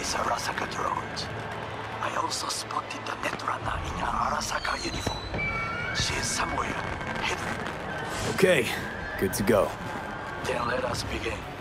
these Arasaka drones. I also spotted the Netrunner in an Arasaka uniform. She is somewhere hidden. Okay, good to go. Then let us begin.